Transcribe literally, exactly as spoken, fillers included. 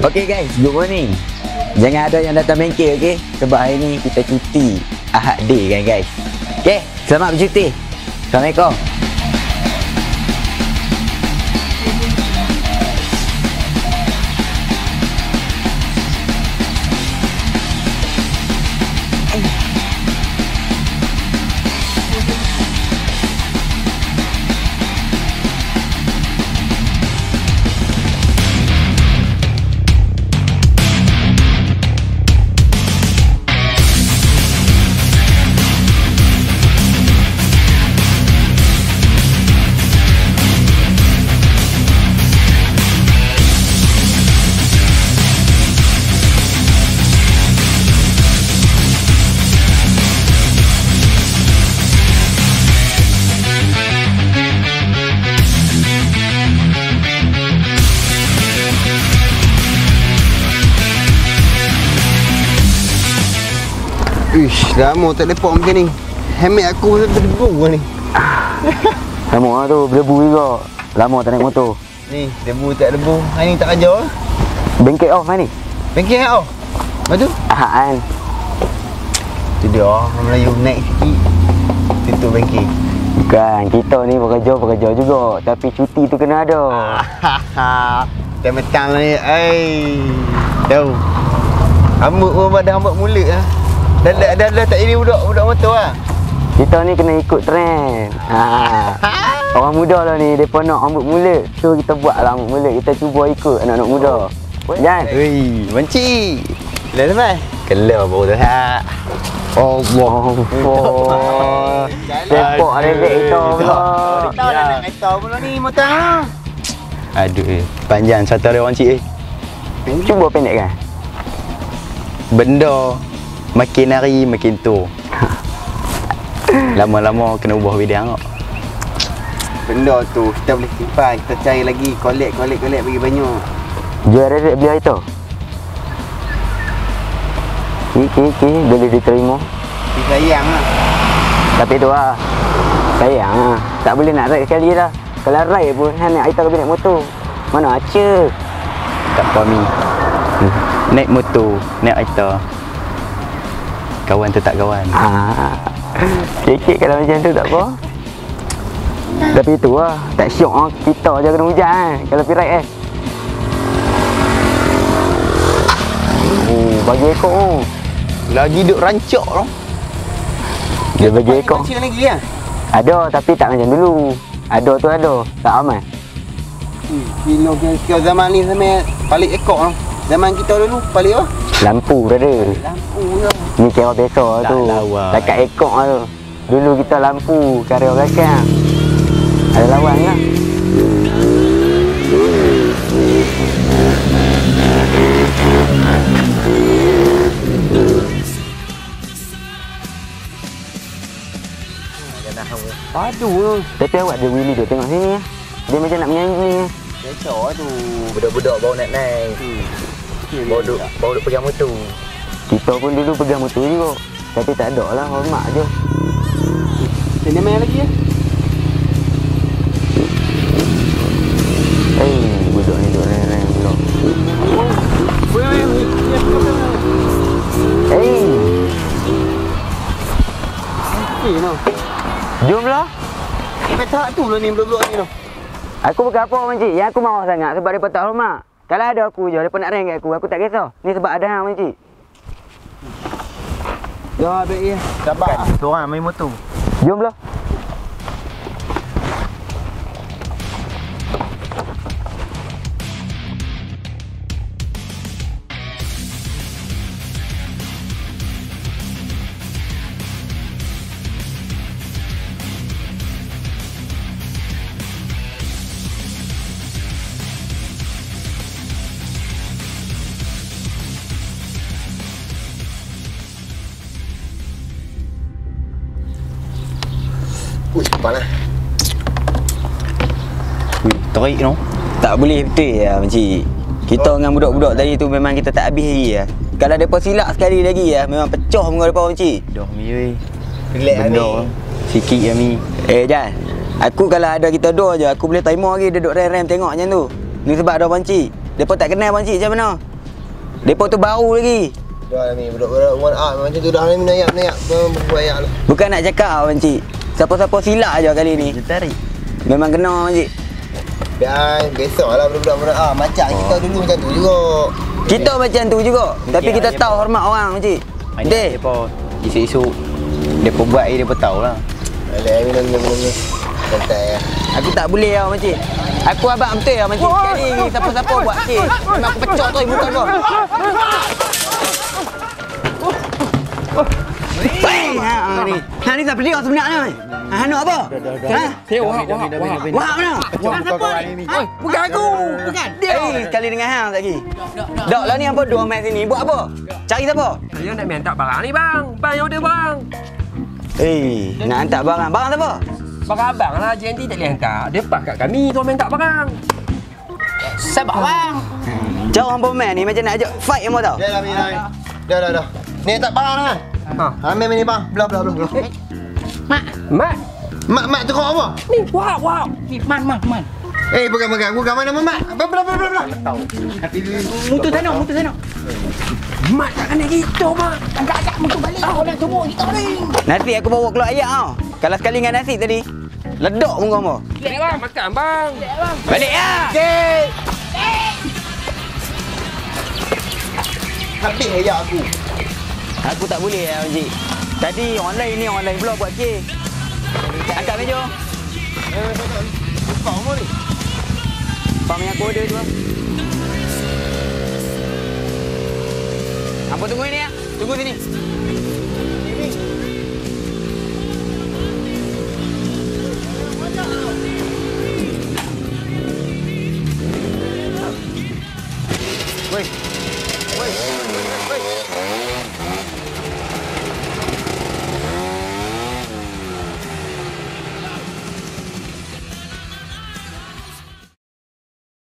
Okay guys, good morning. Jangan ada yang datang bengkel, okay? Sebab hari ni kita cuti Ahad day kan guys. Okay, selamat bercuti. Assalamualaikum. Ish, lama tak lepak macam ni. Helmet aku pun berdebu ni. Lama lah tu, berdebu juga. Lama tak naik motor. Ni, debu tak debu. Hari ni tak kerja. Bengkel off hari ni? Bengkel kau? Lepas tu? Ahad kan? Tu dia, orang Melayu naik sikit. Tutup bengkel. Bukan, kita ni bekerja-bekerja juga. Tapi cuti tu kena ada. Macam metang lah ni. Ay, tahu. Rambut pun pada rambut mulut lah. Dah, dah, dah, dah tak jadi budak budak motor lah. Kita ni kena ikut trend. Ha. Orang muda lah ni, mereka nak rambut mulut. So kita buat lah rambut mulut. Kita cuba ikut anak-anak muda. Jan. Wei, benci. Kelah teman. Kelah baru tu ha. Allah. Tepok rebek kita pula. Tahu dah nak kereta pula ni motor. Aduh eh, panjang satu hari orang cik eh. Cuba pendekkan. Benda makin hari makin tu. Lama-lama kena ubah bidang kok. Benda tu kita boleh simpan, kita cari lagi, collect collect collect bagi banyak. Jual redek beli itu. Okey okey, boleh diterima. Tapi sayang lah. Tapi tu lah. Sayang lah. Tak boleh nak ride sekali lah. Kalau ride pun han nak kita naik motor. Mana aca. Tak faham ni. Hmm. Naik motor, naik kereta. Kawan tetap kawan. Ah. Sikit kalau macam tu tak apa. Tapi tu lah, tak syok ah kita je kena hujan kan kalau pergi ride eh. Oh, bagi ekor tu. Lagi duk rancak tu. Dia bagi ekor. Macam lagi ah. Ada tapi tak macam dulu. Ada tu ada, tak aman. Hmm, kilo kilo zaman ni sampai balik ekor tu. Zaman kita dulu balik apa? Lampu brother. Lampu tu. Ni kira biasa Tak tu. lawan. Dekat ekor tu. Dulu kita lampu karya belakang. Ada lawan lah. Aduh. Tapi awak ada Willy tu tengok sini ya. Dia macam nak menyanyi ya. Biasa tu. Budak-budak baru nak naik. Hmm. Baru duk, baru duk pegang motor. Kita pun dulu pegang motor juga. Tapi tak ada lah, hormat je. Sini main lagi ya? Eh, budak ni duk lain-lain pula. Woi, woi, woi. Eh, Okey no. jomlah. Petak tu lah ni budak-budak ni tu. Aku bukan apa makcik, yang aku marah sangat sebab mereka tak hormat. Kalau ada aku je, mereka nak rank kat aku, aku tak kisah. Ni sebab ada hang makcik. Dah baik ya. Sabar. Seorang main motor. Jomlah. Ui, panas. Ui, terik no. Tak boleh betul ya makcik. Kita dengan budak-budak tadi tu memang kita tak habis lagi ya. Kalau depa silap sekali lagi ya, memang pecah muka depa makcik. Dah mi weh. Relax ni. Sikit ya mi. Eh Jan, aku kalau ada kita dua je, aku boleh terima lagi dia duduk rem-rem tengok macam tu. Ni sebab ada pancik. Depa tak kenal pancik macam mana. Depa tu baru lagi. Dah lah ni, budak-budak one up macam tu dah ni menayak-menayak buat ayak lah. Bukan nak cakap Makcik. Siapa-siapa silap aja kali ni. Dia tarik. Memang kena Makcik. Biar besok lah budak-budak one up. Macam oh. kita dulu macam tu juga. Kita macam tu juga. Tapi kita tahu hormat orang Makcik. Dek. Depa isu-isu depa buat ni depa tahu lah. Alah minum minum. Santai ya. Aku tak boleh tau Makcik. Aku abang betul lah Makcik. Sekali siapa-siapa buat kes. Memang aku pecah tu muka kau. Hei, ha ni. Ha ni tak pedih sebenarnya. Ha nak apa? Ha? Saya wah wah wah. Wah mana? Bukan siapa ni? Oi, bukan aku. Bukan. Eh, sekali dengan hang lagi. Dak lah ni apa dua mat sini. Buat apa? Cari siapa? Saya nak minta barang ni bang. Bang yang order bang. Eh, nak hantar barang. Barang siapa? Barang abang lah. J N T tak boleh hantar. Dia pak kat kami tu minta barang. Sabar bang. Jauh hang pemain ni macam nak ajak fight yang mau tahu. Dah dah ni dah. Dah dah dah. Ni tak barang kan? Ha. Ambil ni bang. Belah belah belah. Mak. Mak. Mak mak tu kau apa? Ni wow wow. Ni man man man. Eh pegang pegang. Aku gambar nama mak. Belah belah belah belah. Tahu. Mutu sana, mutu sana. Mak tak kena gitu mak. Agak-agak mutu balik. Kau dah semua kita ni. Nanti aku bawa keluar ayam tau. Kalau sekali dengan nasi tadi, ledok muka kau. Balik bang. Makan bang. Balik ya. Okey. Habis ayat aku. Aku tak boleh ya Makcik. Tadi orang lain ni orang lain pula buat kes. Angkat meja. Eh, kau mau ni? Pam yang aku order tu. Apa tunggu ni ya? Tunggu sini.